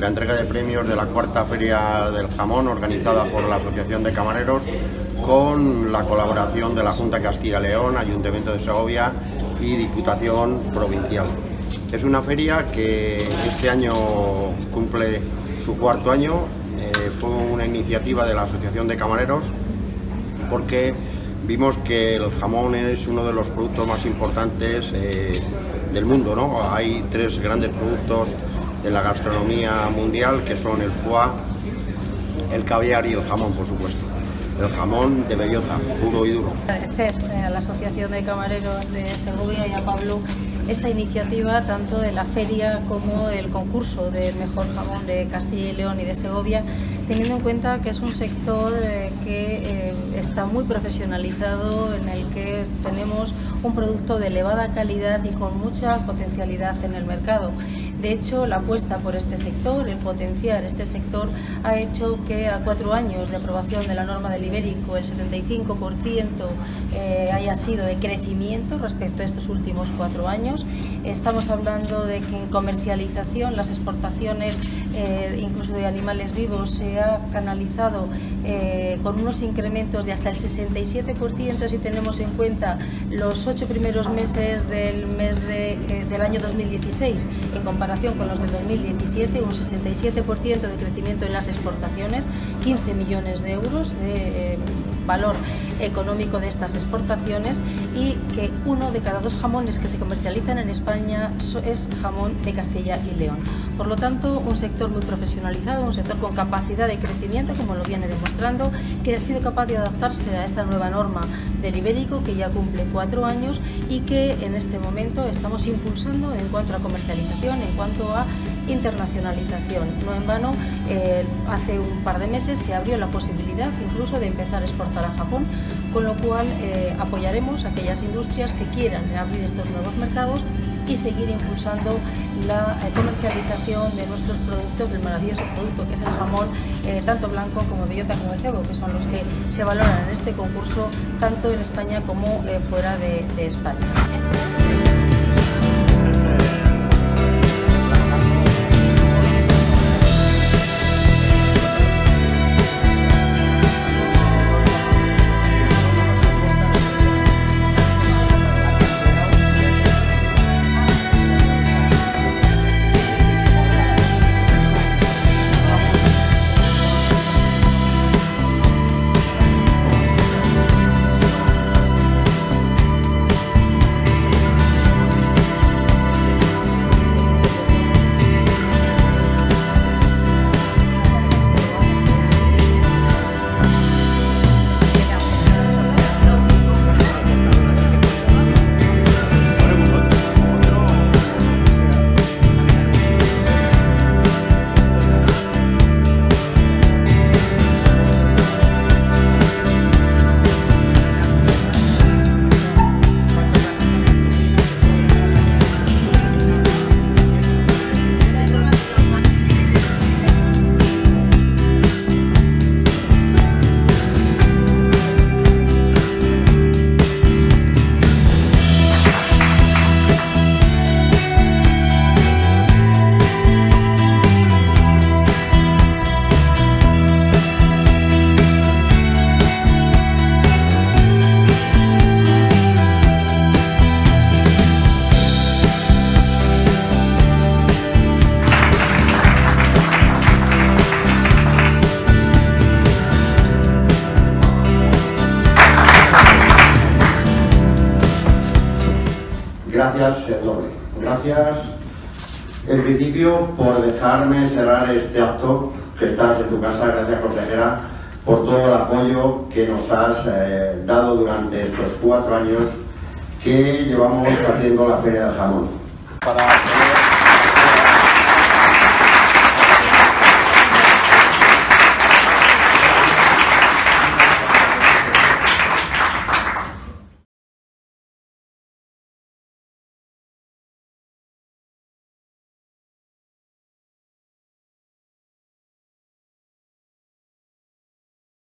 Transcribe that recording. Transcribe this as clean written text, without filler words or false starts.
la entrega de premios de la cuarta Feria del Jamón organizada por la Asociación de Camareros con la colaboración de la Junta de Castilla y León, Ayuntamiento de Segovia y Diputación Provincial. Es una feria que este año cumple su cuarto año. Fue una iniciativa de la Asociación de Camareros porque vimos que el jamón es uno de los productos más importantes del mundo, ¿no? Hay tres grandes productos de la gastronomía mundial que son el foie, el caviar y el jamón, por supuesto. El jamón de bellota, puro y duro. Agradecer a la Asociación de Camareros de Segovia y a Pablo esta iniciativa, tanto de la feria como el concurso del mejor jamón de Castilla y León y de Segovia, teniendo en cuenta que es un sector que está muy profesionalizado, en el que tenemos un producto de elevada calidad y con mucha potencialidad en el mercado. De hecho, la apuesta por este sector, el potenciar este sector, ha hecho que a 4 años de aprobación de la norma del ibérico el 75% haya sido de crecimiento respecto a estos últimos 4 años. Estamos hablando de que en comercialización, las exportaciones incluso de animales vivos, se ha canalizado con unos incrementos de hasta el 67% si tenemos en cuenta los 8 primeros meses del año 2016 en comparación con los del 2017, un 67% de crecimiento en las exportaciones, 15 millones de euros de valor económico de estas exportaciones, y que 1 de cada 2 jamones que se comercializan en España es jamón de Castilla y León. Por lo tanto, un sector muy profesionalizado, un sector con capacidad de crecimiento, como lo viene demostrando, que ha sido capaz de adaptarse a esta nueva norma del ibérico, que ya cumple 4 años y que en este momento estamos impulsando en cuanto a comercialización, en cuanto a internacionalización. No en vano, hace un par de meses se abrió la posibilidad incluso de empezar a exportar a Japón, con lo cual apoyaremos a aquellas industrias que quieran abrir estos nuevos mercados y seguir impulsando la comercialización de nuestros productos, del maravilloso producto que es el jamón, tanto blanco como bellota como de cebo, que son los que se valoran en este concurso tanto en España como fuera de España. Gracias, señor Noble. Gracias, en principio, por dejarme cerrar este acto que estás en tu casa. Gracias, consejera, por todo el apoyo que nos has dado durante estos 4 años que llevamos haciendo la Feria del Jamón.